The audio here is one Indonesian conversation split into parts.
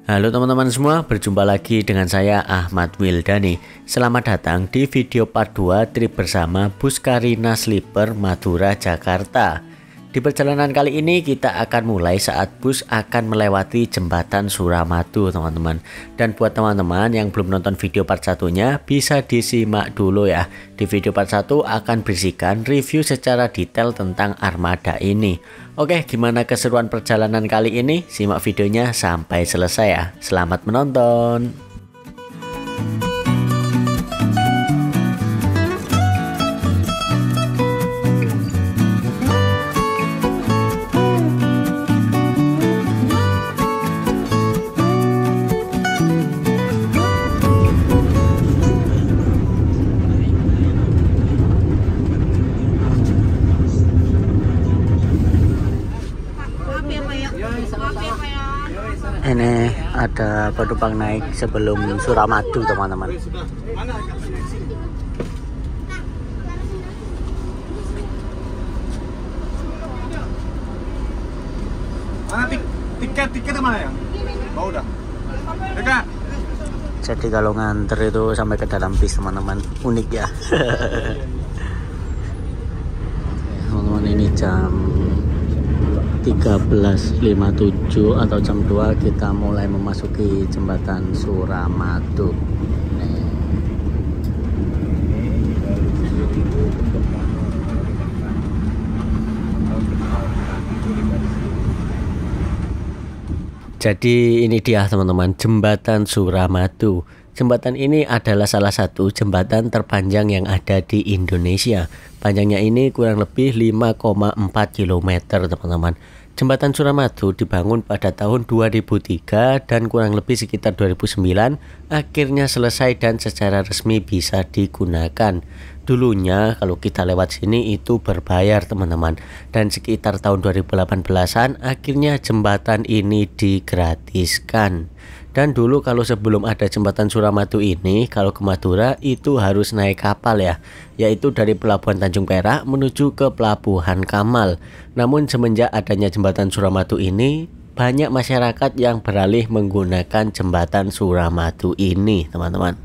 Halo teman-teman semua, berjumpa lagi dengan saya Ahmad Wildani. Selamat datang di video part 2 trip bersama bus Carina Sleeper Madura Jakarta. Di perjalanan kali ini kita akan mulai saat bus akan melewati jembatan Suramadu teman-teman. Dan buat teman-teman yang belum nonton video part 1-nya bisa disimak dulu ya. Di video part 1 akan berisikan review secara detail tentang armada ini. Oke, gimana keseruan perjalanan kali ini? Simak videonya sampai selesai ya. Selamat menonton. Ini ada penumpang naik sebelum Suramadu teman-teman. Mana tiket mana ya? Oh udah. Dekat. Jadi kalau nganter itu sampai ke dalam bis teman-teman, unik ya. Teman-teman, ini jam 13.57 atau jam 2 kita mulai memasuki jembatan Suramadu. Jadi ini dia teman-teman, jembatan Suramadu. Jembatan ini adalah salah satu jembatan terpanjang yang ada di Indonesia. Panjangnya ini kurang lebih 5,4 km teman-teman. Jembatan Suramadu dibangun pada tahun 2003 dan kurang lebih sekitar 2009 akhirnya selesai dan secara resmi bisa digunakan. Dulunya kalau kita lewat sini itu berbayar teman-teman, dan sekitar tahun 2018-an akhirnya jembatan ini digratiskan. Dan dulu kalau sebelum ada jembatan Suramadu ini, kalau ke Madura itu harus naik kapal ya, yaitu dari Pelabuhan Tanjung Perak menuju ke Pelabuhan Kamal. Namun semenjak adanya jembatan Suramadu ini, banyak masyarakat yang beralih menggunakan jembatan Suramadu ini teman-teman.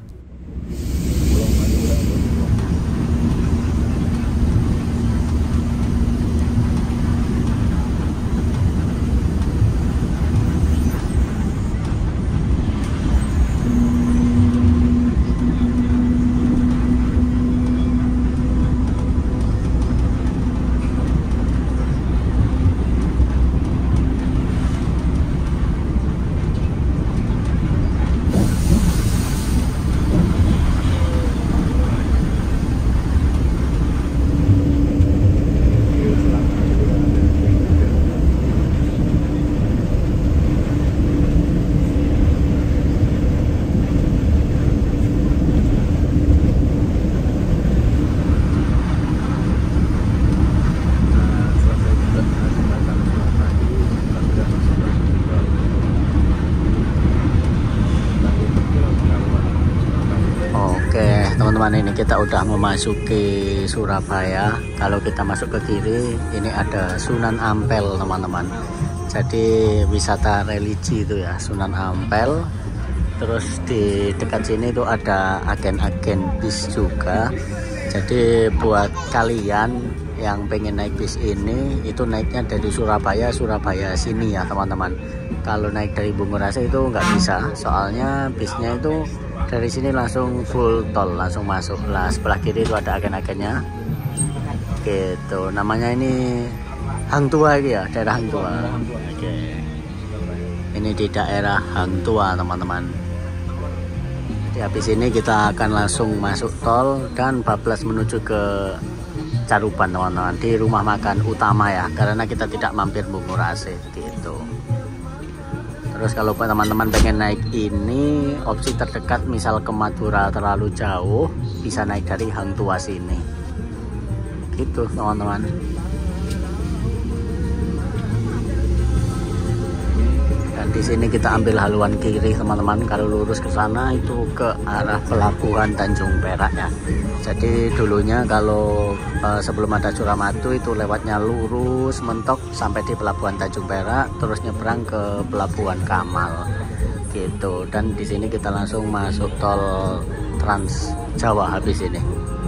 Teman-teman, ini kita udah memasuki Surabaya. Kalau kita masuk ke kiri ini ada Sunan Ampel teman-teman. Jadi wisata religi itu ya, Sunan Ampel. Terus di dekat sini tuh ada agen-agen bis juga. Jadi buat kalian yang pengen naik bis ini, itu naiknya dari Surabaya sini ya teman-teman. Kalau naik dari Bungurasi itu nggak bisa, soalnya bisnya itu dari sini langsung full tol, langsung masuk lah. Sebelah kiri itu ada agen-agennya gitu. Namanya ini Hang Tua ya, daerah Hang Tua. Oke. Ini di daerah Hang Tua teman-teman. Jadi habis ini kita akan langsung masuk tol dan bablas menuju ke Caruban teman-teman, di rumah makan utama ya, karena kita tidak mampir Bungurasi gitu. Terus kalau teman-teman pengen naik ini, opsi terdekat misal ke Madura terlalu jauh, bisa naik dari Hang Tua sini. Gitu teman-teman. Dan di sini kita ambil haluan kiri teman-teman. Kalau lurus ke sana itu ke arah Pelabuhan Tanjung Perak ya. Jadi dulunya kalau sebelum ada Suramadu itu lewatnya lurus mentok sampai di Pelabuhan Tanjung Perak, terus nyebrang ke Pelabuhan Kamal. gitu. Dan di sini kita langsung masuk tol Trans Jawa habis ini.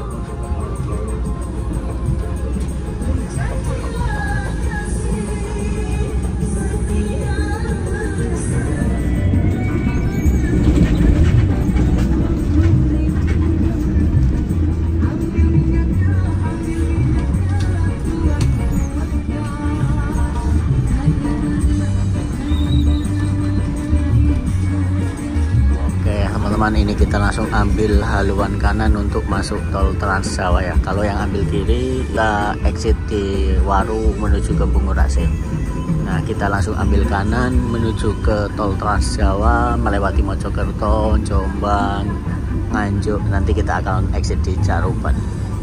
Ini kita langsung ambil haluan kanan untuk masuk tol Trans Jawa ya. Kalau yang ambil kiri kita exit di Waru menuju ke Bungurasi. Nah, kita langsung ambil kanan menuju ke tol Trans Jawa melewati Mojokerto, Jombang, Nganjuk. Nanti kita akan exit di Caruban.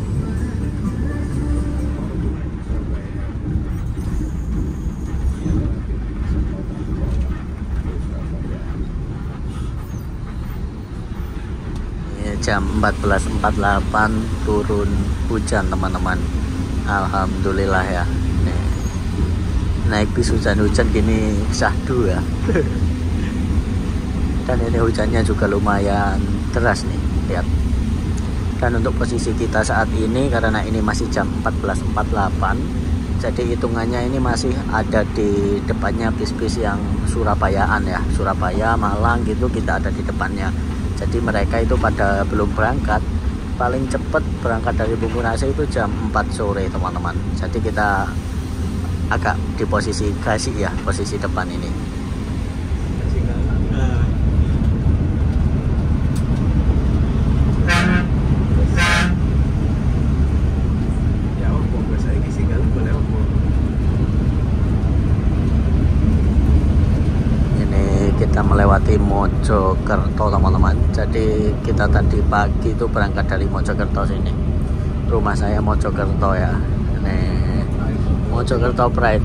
Jam 14.48 turun hujan teman-teman. Alhamdulillah ya. Nih, naik bis hujan-hujan gini syahdu ya. Dan ini hujannya juga lumayan deras nih, lihat. Dan untuk posisi kita saat ini karena ini masih jam 14.48, jadi hitungannya ini masih ada di depannya bis-bis yang Surabayaan ya, Surabaya, Malang gitu, kita ada di depannya. Jadi mereka itu pada belum berangkat, paling cepat berangkat dari Bungurasi itu jam 4 sore teman-teman. Jadi kita agak di posisi gasik ya, posisi depan ini. Kita melewati Mojokerto teman-teman. Jadi kita tadi pagi itu berangkat dari Mojokerto sini. Rumah saya Mojokerto ya. Nih, Mojokerto Pride.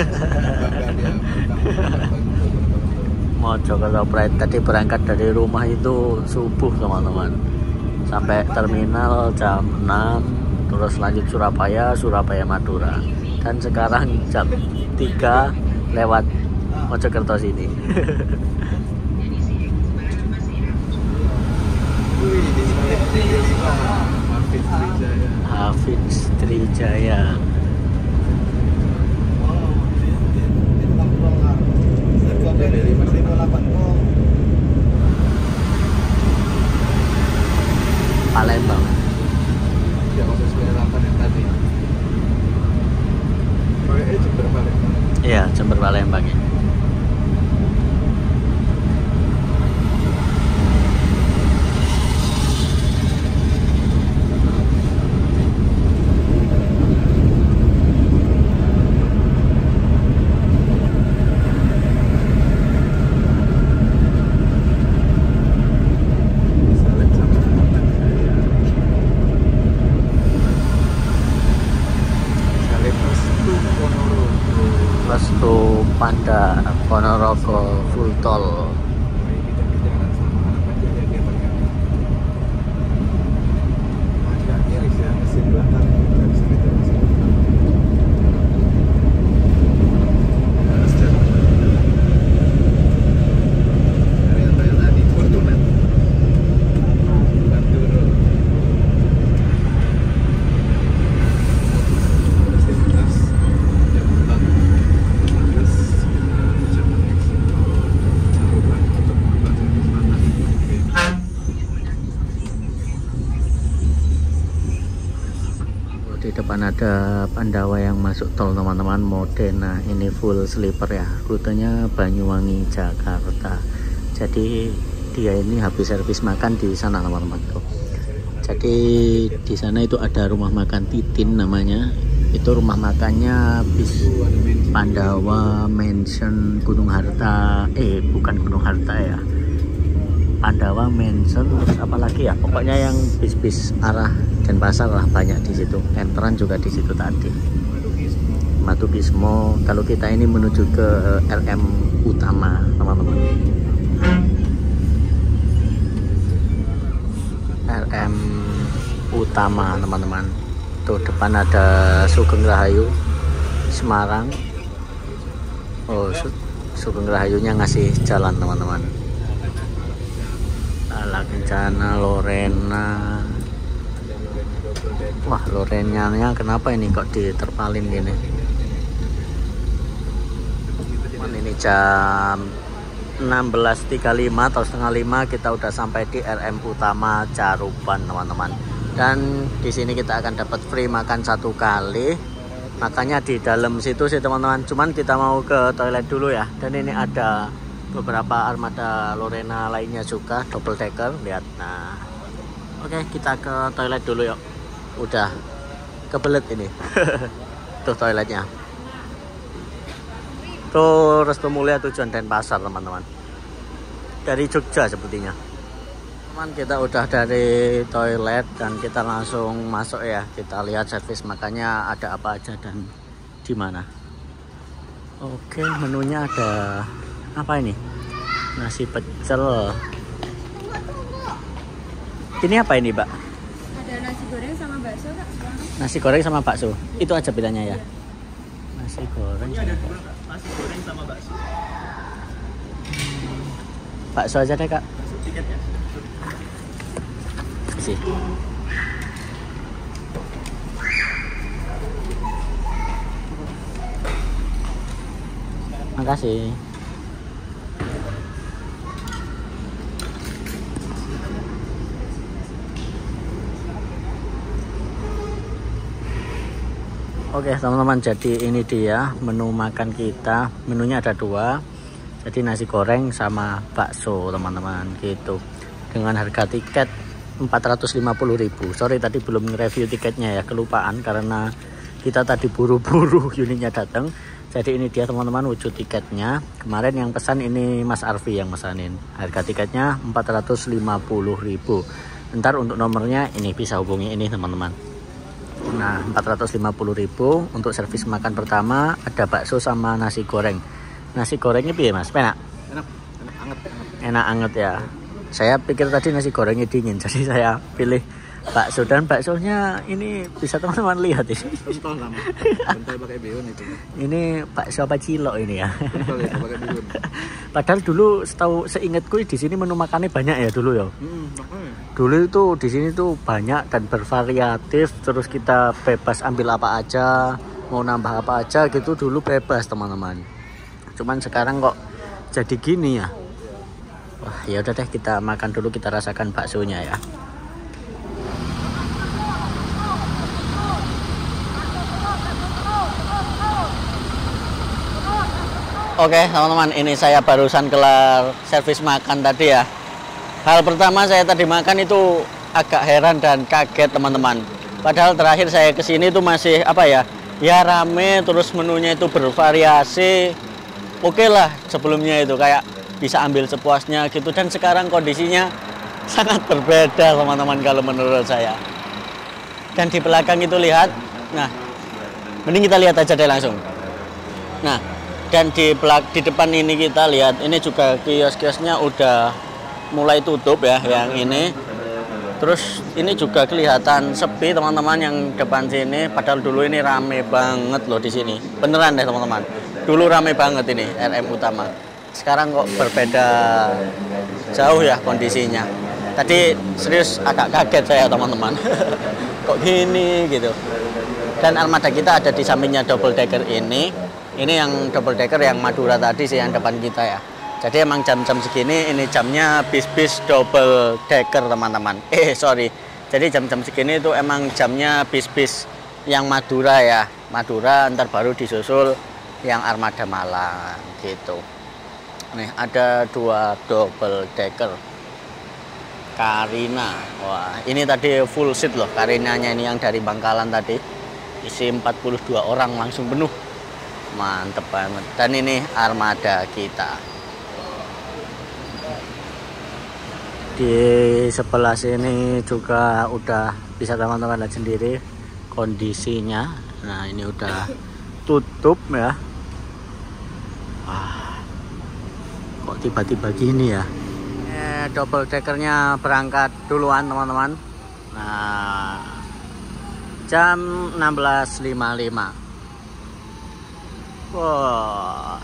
Mojokerto Pride. Tadi berangkat dari rumah itu subuh teman-teman. Sampai terminal jam 6, terus lanjut Surabaya, Surabaya Madura. Dan sekarang jam 3 lewat Mojokerto sini. Hafiz Trijaya. Palembang. Iya, Jember Palembang ya. Restu Panda Ponorogo full tol. Di depan ada Pandawa yang masuk tol teman-teman, Modena. Ini full sleeper ya, rutenya Banyuwangi Jakarta. Jadi dia ini habis servis makan di sana teman-teman tuh. Jadi di sana itu ada rumah makan Titin namanya. Itu rumah makannya bis Pandawa Mansion Gunung Harta. Bukan Gunung Harta ya, Pandawa Mansion, terus apalagi ya, pokoknya yang bis-bis arah Denpasar lah banyak di situ. Enteran juga di situ tadi. Matubismo. Kalau kita ini menuju ke RM Utama teman-teman. RM Utama teman-teman. Tuh depan ada Sugeng Rahayu Semarang. Oh, Sugeng Rahayunya ngasih jalan teman-teman. Bala Kencana, Lorena. Wah, Lorenanya kenapa ini kok diterpalin gini? Ini jam 16.35 atau setengah 5 kita udah sampai di RM utama Caruban teman-teman. Dan di sini kita akan dapat free makan 1 kali. Makanya di dalam situ sih teman-teman. Cuman kita mau ke toilet dulu ya. Dan ini ada beberapa armada Lorena lainnya juga double decker. Lihat. Nah, oke, kita ke toilet dulu yuk. Udah kebelet ini. Tuh toiletnya. Tuh Restu Mulia tujuan Denpasar teman-teman. Dari Jogja sepertinya. Teman, kita udah dari toilet dan kita langsung masuk ya. Kita lihat servis makannya ada apa aja dan di mana. Oke, menunya ada apa ini? Nasi pecel. Ini apa ini, Mbak? Ada nasi goreng sama bakso, Kak. Nasi goreng sama bakso. Itu aja bedanya ya. Nasi goreng. Ini ada nasi goreng sama bakso. Bakso aja deh, Kak. Tiketnya. Sih. Makasih. Oke teman-teman, jadi ini dia menu makan kita. Menunya ada 2. Jadi nasi goreng sama bakso teman-teman gitu. Dengan harga tiket 450.000. Sorry tadi belum review tiketnya ya, kelupaan karena kita tadi buru-buru unitnya datang. Jadi ini dia teman-teman wujud tiketnya. Kemarin yang pesan ini Mas Arfi yang mesanin. Harga tiketnya 450.000. Ntar untuk nomornya ini bisa hubungi ini teman-teman. Nah 450.000 untuk servis makan pertama. Ada bakso sama nasi goreng. Nasi gorengnya piye Mas? Enak? Enak anget ya. Saya pikir tadi nasi gorengnya dingin, jadi saya pilih bakso. Dan baksonya ini bisa teman-teman lihat ini. Pentol sama. Pentol pakai bihun itu. Ini bakso apa cilok ini ya? Pentol itu pakai bihun. Padahal dulu seingatku di sini menu makannya banyak ya dulu ya. Makanya. Dulu itu di sini tuh banyak dan bervariatif, terus kita bebas ambil apa aja, mau nambah apa aja gitu dulu bebas teman-teman. Cuman sekarang kok jadi gini ya. Wah, ya udah deh kita makan dulu, kita rasakan baksonya ya. Oke teman-teman, ini saya barusan kelar servis makan tadi ya. Hal pertama saya tadi makan itu agak heran dan kaget teman-teman. Padahal terakhir saya kesini itu masih apa ya? Ya rame, terus menunya itu bervariasi. Oke lah sebelumnya itu kayak bisa ambil sepuasnya gitu. Dan sekarang kondisinya sangat berbeda teman-teman kalau menurut saya. Dan di belakang itu lihat. Nah, mending kita lihat aja deh langsung. Nah, dan di depan ini kita lihat, ini juga kios-kiosnya udah mulai tutup ya yang ini. Terus ini juga kelihatan sepi teman-teman yang depan sini. Padahal dulu ini rame banget loh di sini. Beneran deh teman-teman. Dulu rame banget ini RM utama. Sekarang kok berbeda jauh ya kondisinya. Tadi serius agak kaget saya teman-teman. Kok gini gitu. Dan armada kita ada di sampingnya double decker ini. Ini yang double decker yang Madura tadi sih yang depan kita ya. Jadi emang jam-jam segini ini jamnya bis-bis double decker teman-teman. Sorry. Jadi jam-jam segini itu emang jamnya bis-bis yang Madura ya. Madura ntar baru disusul yang armada Malang gitu. Nih ada 2 double decker Carina. Wah ini tadi full seat loh Carinanya ini yang dari Bangkalan tadi. Isi 42 orang langsung penuh. Mantep banget. Dan ini armada kita. Di sebelah sini juga udah bisa teman-teman lihat sendiri kondisinya. Nah ini udah tutup ya. Wah, kok tiba-tiba gini ya. Double deckernya berangkat duluan teman-teman. Nah jam 16.55. Wah.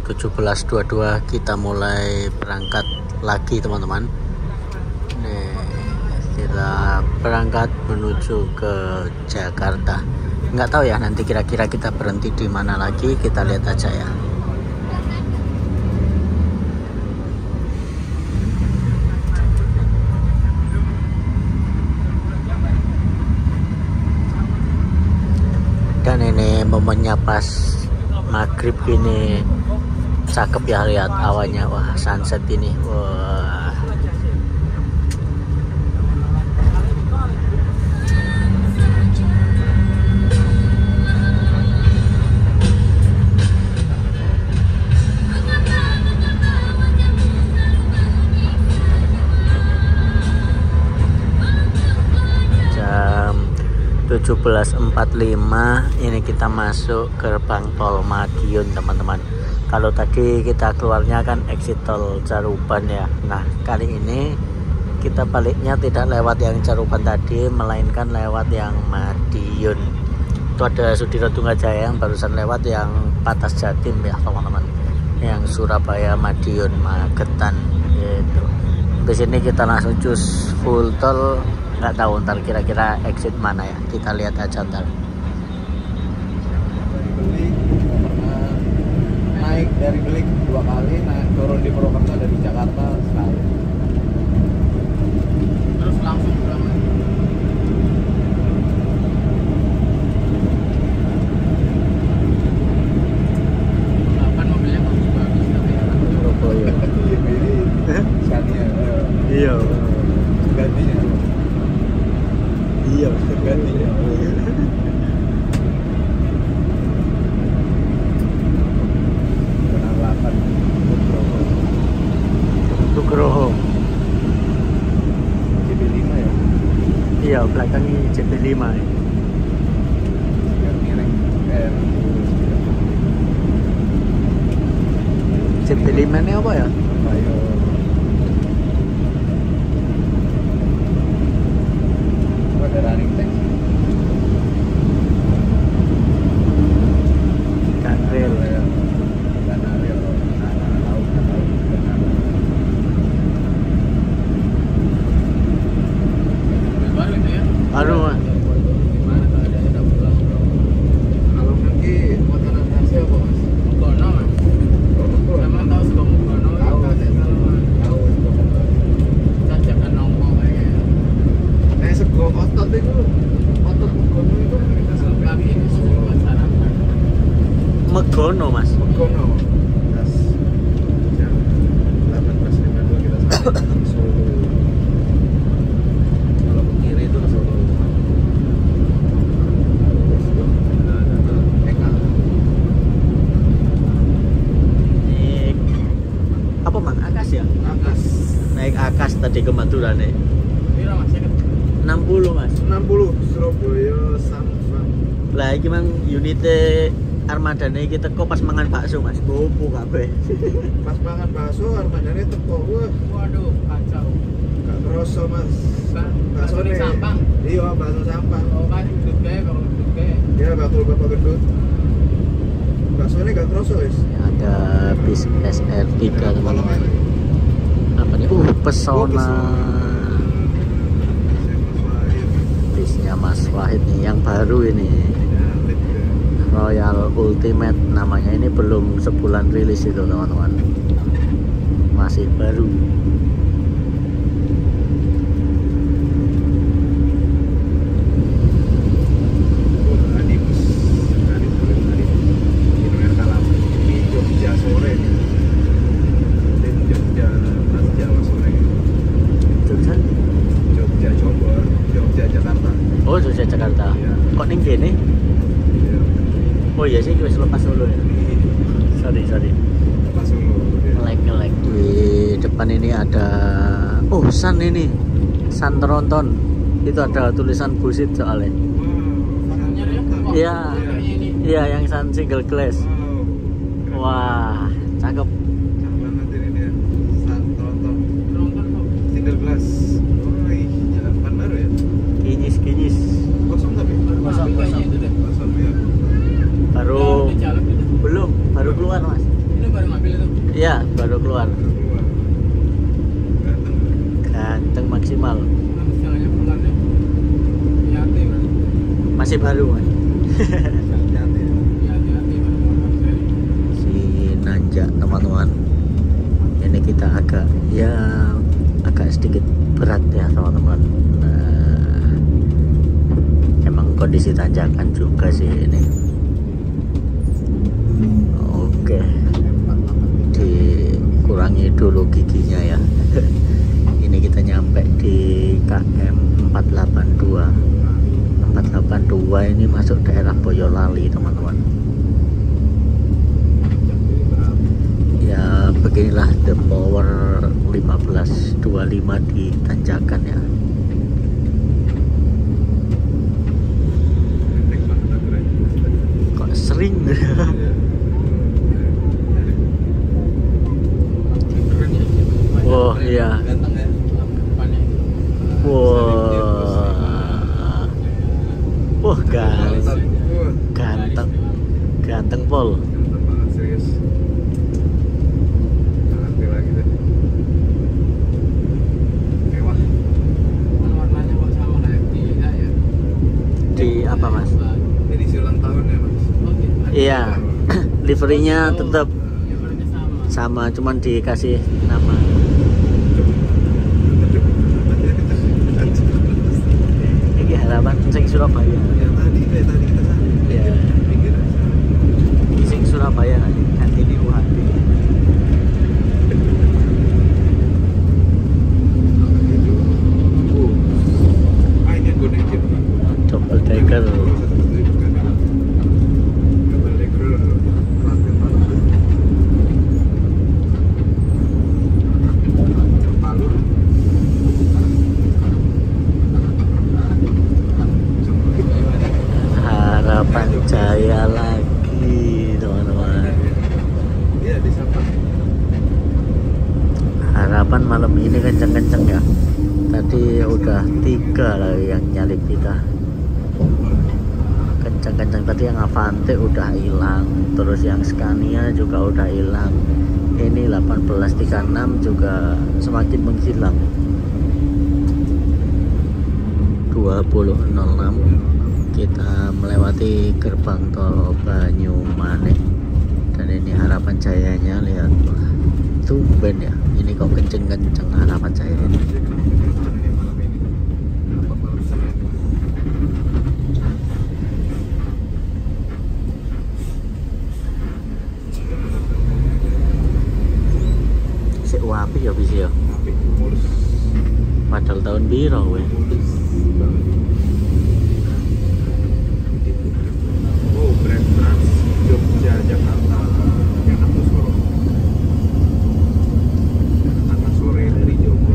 17.22 kita mulai berangkat lagi teman-teman. Nih, kita berangkat menuju ke Jakarta. Nggak tahu ya nanti kira-kira kita berhenti di mana lagi, kita lihat aja ya. Dan ini momennya pas maghrib ini, cakep ya, lihat awannya, wah sunset ini, wah. Jam 17.45 ini kita masuk gerbang tol Madiun teman-teman. Kalau tadi kita keluarnya kan exit tol Caruban ya. Nah kali ini kita baliknya tidak lewat yang Caruban tadi, melainkan lewat yang Madiun. Itu ada Sudirah Tunggajaya yang barusan lewat, yang Patas Jatim ya teman-teman, yang Surabaya Madiun Magetan gitu. Di sini kita langsung cus full tol. Nggak tahu ntar kira-kira exit mana ya, kita lihat aja ntar. Naik dari Belik 2 kali, naik turun di Purwokerto dari Jakarta sekali. Terus langsung pulang. Kapan mobilnya bagus tapi ya. Surabaya. Scania. Iya. Gantinya. Iya, gantinya. Nugroho. JB5 ya? Iya, belakangnya JB5 ya. Yang miring. JB5 ini apa ya? Ayo. Ada running text. Kanril. Baru Mas. Kalau nanti makanan nasi apa Mas? Mugono Mas. Emang tahu sego mugono? Tahu. Tahu. Cacakan nongko kayak. Nek sego otot itu, otot mugono itu kita kami ini sudah masyarakat. Megono Mas. Mugono. Tas jam 18.52 kita sampai Solo. Kalau ke kiri itu ke Solo. Naik apa Bang? Akas ya? Akas. Naik Akas tadi ke Madura nih. Pira Mas? 60 Mas. 60 Surabaya Samsung. Lah iki mang unite armadane kita kok pas mangan bakso Mas. Gopo kabeh. Pas mangan bakso armadane teko. Waduh, kacau. Gak kerasa Mas. Bakso ning Sampang. Iya, bakso Sampang. Oh, kan gendut kae kalau gendut kae. Ya, bakul bapak gendut. Baksonya gak kerasa, wis. Ada bis SR3 teman-teman. Apa nih? Pesona. Bisnya Mas Wahid nih yang baru ini. Royal Ultimate namanya, ini belum sebulan rilis itu teman-teman, masih baru. Oh, Jogja Jakarta. Kok ning kene? Oh iya sih, wis lepas Solo ya. Sorry. Lepas Solo. Ngelek di depan ini ada, oh Sun ini, Sun Tronton. Itu ada tulisan busit soalnya. Iya, iya yang Sun single glass. Wah, cakep. Cakep banget ini dia. Sun Tronton. Single glass. Oh, jalan depan baru ya? Kinyis. Kosong tapi? Kosong ya. Baru belum, baru keluar Mas. Ini baru masih baru kan. Hati-hati Mas. Si nanjak teman-teman. Ini kita agak sedikit berat ya teman-teman. Nah, emang kondisi tanjakan juga sih ini. Oke, dikurangi dulu giginya ya. Ini kita nyampe di KM 482. 482 ini masuk daerah Boyolali teman-teman. Ya beginilah the power 1525 di tanjakan ya. Kok sering wah iya. Ganteng ya. Depannya. Wah ganteng Pol. Warnanya kok sama kayak dia ya? Di apa Mas? Edisi ulang tahun ya Mas? Oh gitu. Iya, liverinya tetap Warnanya sama. sama, cuman dikasih nama. Ini harapan sing Surabaya. Tadi kita sana. Iya. Ini sing Surabaya nanti di UHD. Ini gue naikin. Double decker. Harapan Jaya lagi teman-teman. Iya di sana. Harapan malam ini kenceng-kenceng ya. Tadi udah 3 lah yang nyalip kita. Kenceng-kenceng tadi yang Avante udah hilang, terus yang Scania juga udah hilang. Ini 1836 juga semakin menghilang. 2006 kita melewati gerbang tol Banyumanik dan ini Harapan Jayanya lihat tumben ya, ini kok kenceng-kenceng Harapan Jaya ini. Sik wapi ya bisa ya, padahal tahun biru weh. Oh, brand Trans Jogja Jakarta Jakarta Solo. Jakarta sore dari Jogja.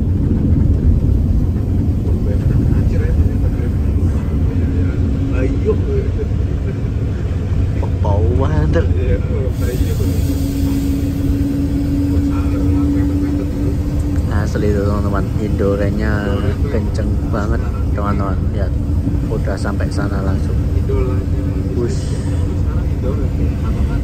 Brand anjir ya ternyata brand. Ayo. Bau banget. Ya, ayo. Asli itu teman-teman, Indorenya kenceng banget teman-teman, lihat udah sampai sana langsung. Idolanya. Wush. Sekarang idola apa kan?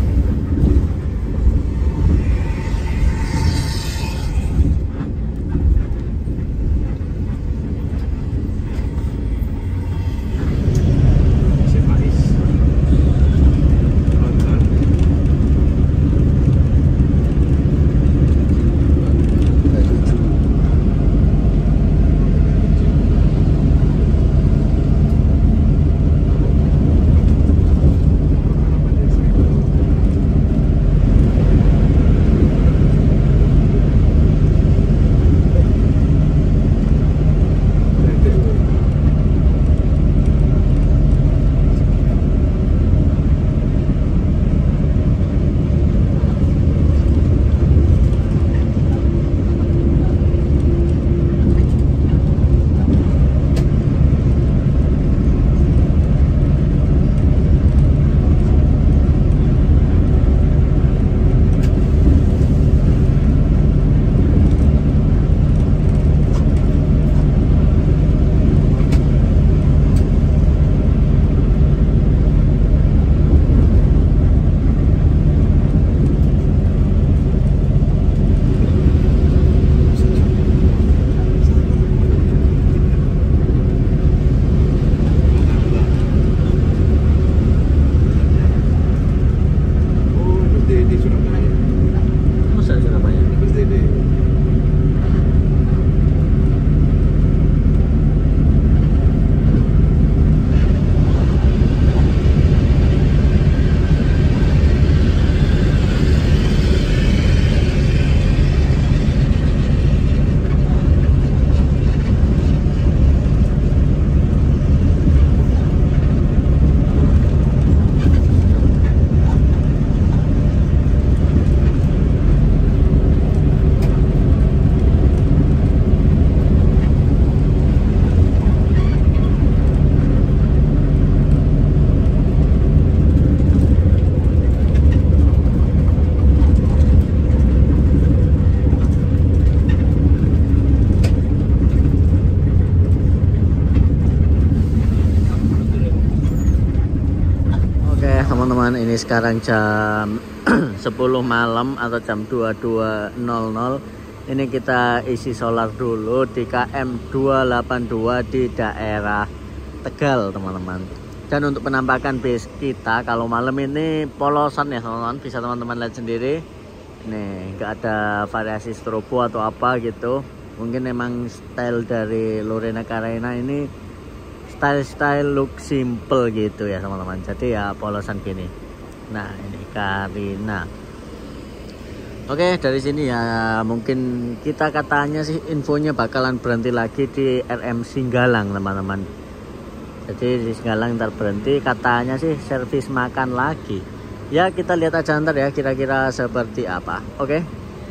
teman-teman, ini sekarang jam 10 malam atau jam 22.00. Ini kita isi solar dulu di KM 282 di daerah Tegal teman-teman. Dan untuk penampakan base kita kalau malam ini polosan ya teman-teman, bisa teman-teman lihat sendiri. Nih nggak ada variasi strobo atau apa gitu. Mungkin memang style dari Lorena Carena ini style look simple gitu ya teman-teman. Jadi ya polosan gini. Nah ini Carena. Oke, dari sini ya mungkin kita katanya sih infonya bakalan berhenti lagi di RM Singgalang teman-teman. Jadi di Singgalang ntar berhenti, katanya sih servis makan lagi. Ya kita lihat aja ntar ya kira-kira seperti apa. Oke.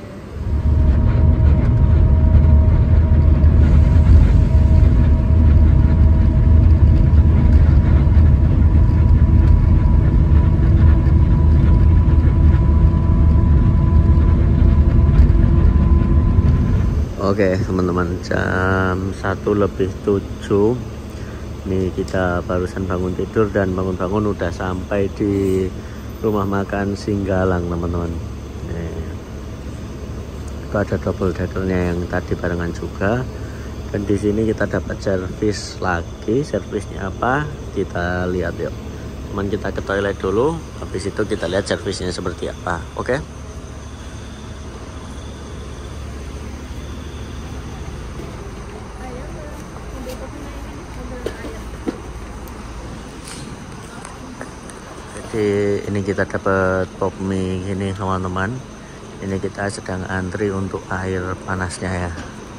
Oke teman-teman, jam 1:07 nih kita barusan bangun tidur dan bangun-bangun udah sampai di rumah makan Singgalang teman-teman. Itu ada double deckernya yang tadi barengan juga. Dan di sini kita dapat servis lagi. Servisnya apa? Kita lihat yuk. Teman, kita ke toilet dulu. Habis itu kita lihat servisnya seperti apa. Oke. Jadi ini kita dapat pop mie gini teman-teman. Ini kita sedang antri untuk air panasnya ya.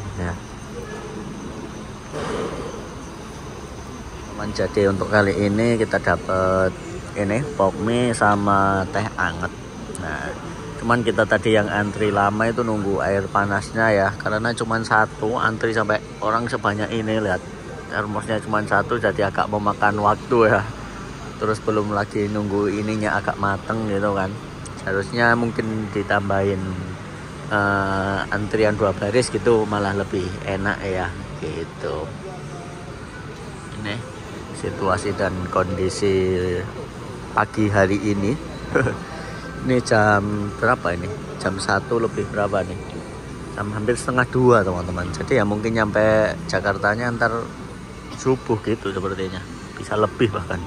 Teman, jadi untuk kali ini kita dapat ini pop mie sama teh anget. Nah, cuman kita tadi yang antri lama itu nunggu air panasnya ya, karena cuman satu, antri sampai orang sebanyak ini, lihat termosnya cuman satu, jadi agak memakan waktu ya. Terus belum lagi nunggu ininya agak mateng gitu kan. Seharusnya mungkin ditambahin antrian 2 baris gitu, malah lebih enak ya gitu. Ini situasi dan kondisi pagi hari ini. Ini jam berapa ini? Jam 1 lebih berapa nih? Jam hampir setengah 2 teman-teman. Jadi ya mungkin nyampe Jakartanya ntar subuh gitu sepertinya, bisa lebih bahkan.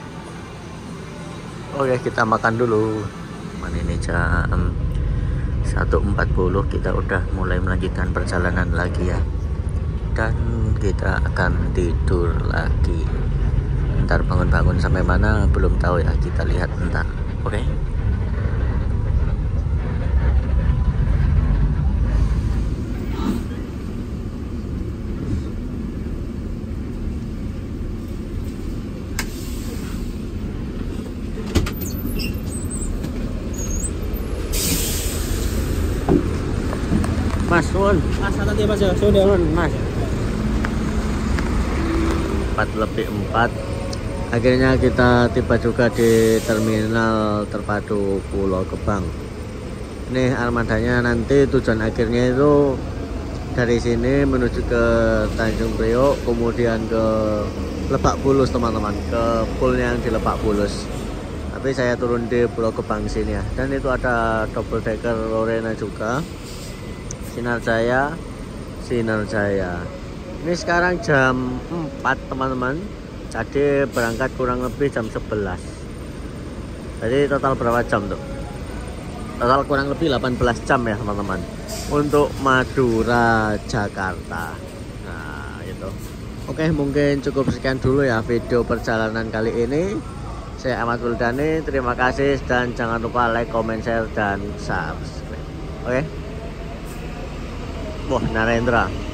Oke, kita makan dulu. Ini jam 1:40 kita udah mulai melanjutkan perjalanan lagi ya. Dan kita akan tidur lagi. Ntar bangun-bangun sampai mana belum tahu ya, kita lihat ntar. Oke. Mas, Mas, nanti Mas ya, sudah Mas. 4:04. Akhirnya kita tiba juga di terminal terpadu Pulau Gebang. Ini armadanya nanti tujuan akhirnya itu dari sini menuju ke Tanjung Priok, kemudian ke Lebak Bulus teman-teman, ke poolnya yang di Lebak Bulus. Tapi saya turun di Pulau Gebang sini ya. Dan itu ada double decker Lorena juga. Sinar Jaya. Ini sekarang jam 4 teman-teman. Jadi berangkat kurang lebih jam 11. Jadi total berapa jam tuh? Total kurang lebih 18 jam ya teman-teman, untuk Madura Jakarta. Nah itu. Oke, mungkin cukup sekian dulu ya video perjalanan kali ini. Saya Ahmad Wuldani, terima kasih dan jangan lupa like, comment, share, dan subscribe. Oke. Wah, Narendra.